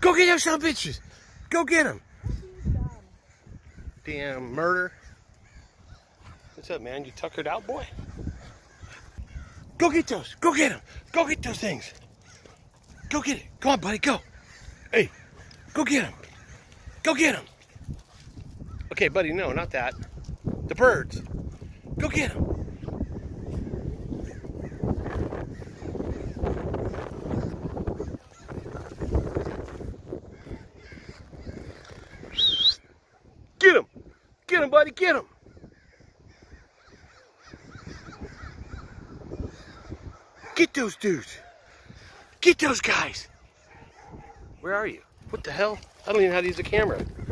Go get those son of bitches. Go get them. Damn murder. What's up, man? You tuckered out, boy? Go get those. Go get them. Go get those things. Go get it. Come on, buddy. Go. Hey, go get them. Go get them. Okay, buddy. No, not that. The birds. Go get them. Get him! Get him, buddy! Get him! Get those dudes! Get those guys! Where are you? What the hell? I don't even know how to use the camera.